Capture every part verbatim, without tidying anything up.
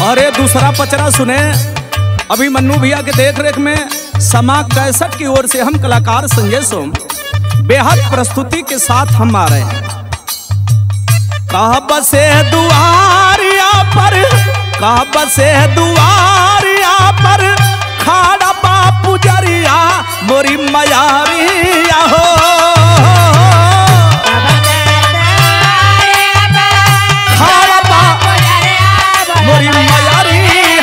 अरे दूसरा पचरा सुने। अभी मन्नू भैया के देख रेख में समा कैसेट की ओर से हम कलाकार संजय सोम बेहद प्रस्तुति के साथ हम आ रहे हैं। कब से दुआरिया पर कब से दुआरिया पर खाड़ा बापू जरिया मोरी मयारिया हो। खाड़ा बापू मोरी मयारिया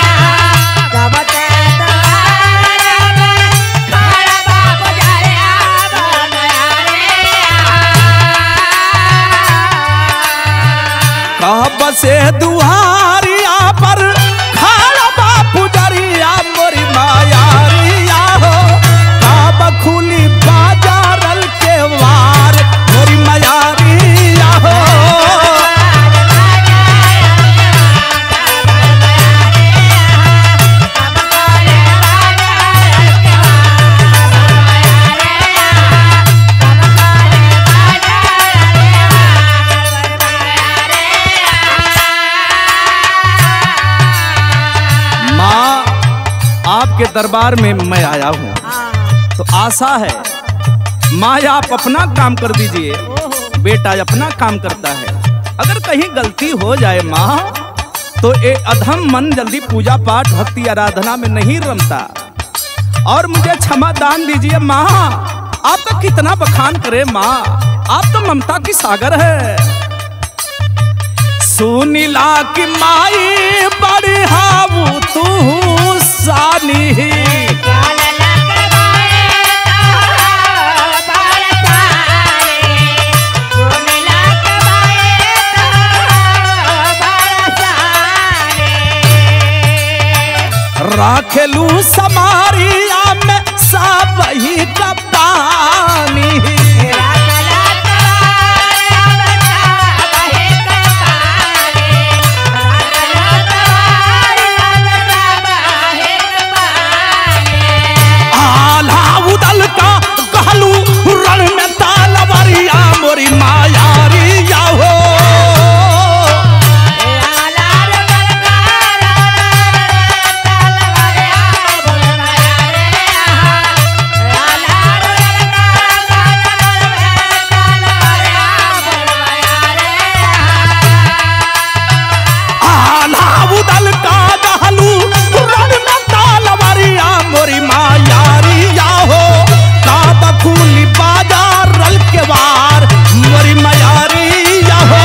कब से दुआरिया पर खाड़ा बापू जरिया मोरी मायारिया हो। कब खुली बाजारल के वार मोरी मायारिया हो। आपके दरबार में मैं आया हूँ तो आशा है माँ आप अपना काम कर दीजिए, बेटा अपना काम करता है। अगर कहीं गलती हो जाए माँ तो ये अधम मन जल्दी पूजा पाठ भक्ति आराधना में नहीं रमता और मुझे क्षमा दान दीजिए माँ। आपका कितना बखान करे माँ, आप तो ममता की सागर है। सुनीला की माई बड़ी हाऊ तू सानी राखेलू समारिया में सब ही का पानी। मोरी मायारिया हो आलाउदल का दहलू रण में तालवरिया मोरी मायारिया हो। काब खुली बाजार रल के वार मोरी मयारिया हो।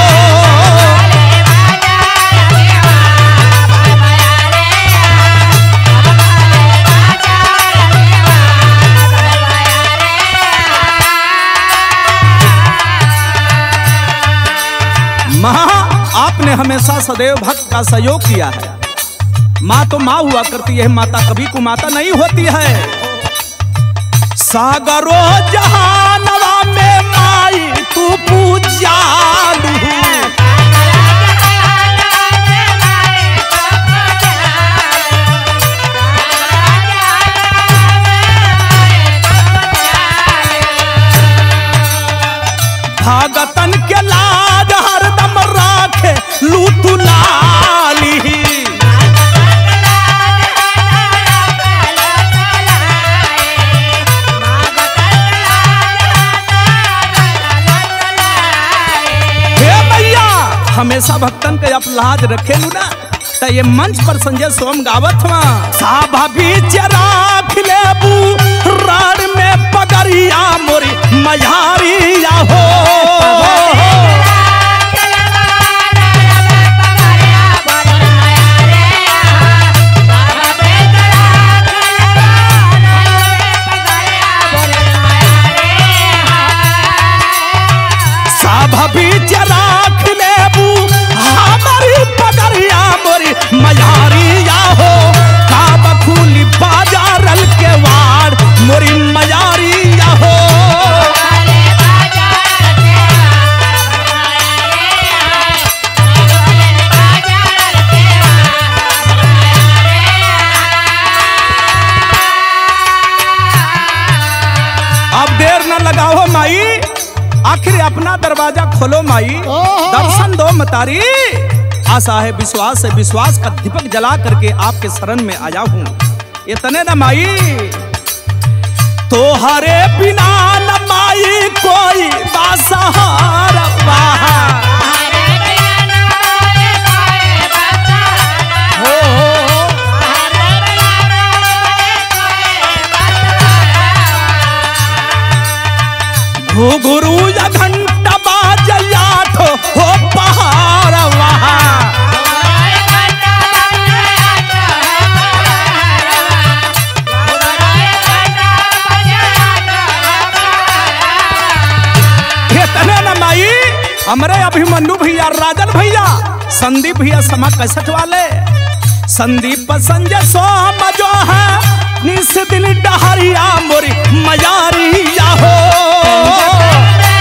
माँ आपने हमेशा सदैव भक्त का सहयोग किया है। माँ तो माँ हुआ करती है, माता कभी कुमाता नहीं होती है। सागरो जहानवा में माई तू पूजालू भागतन के लाज हरदम राखे लूटू लाली। हमेशा भक्तन के आप लाज रखेलू ना तो ये मंच पर संजय सोम गावत हुआ साभा भी राख लेबू राड में पगरिया मोरी मयारिया हो। साभा भी राख लेबू हमारी पगरिया मोरी मयारिया हो। काब खुली बाजारल के वाड़ मोरी मयारिया हो। अब देर न लगाओ माई, आखिर अपना दरवाजा खोलो माई, दर्शन दो मतारी। आशा है, विश्वास है, विश्वास का दीपक जला करके आपके शरण में आया हूँ। इतने न माई, तोहरे बिना न माई कोई बासहारा हो गुरु या घंटा बाजया ठो हो पहाड़ वहाँ हमारे अभिमन्यु भैया, राजन भैया, संदीप भैया समा कैसेट वाले, संदीप संजय सोम जो है निस दिन डहरिया मोरी मयारिया हो।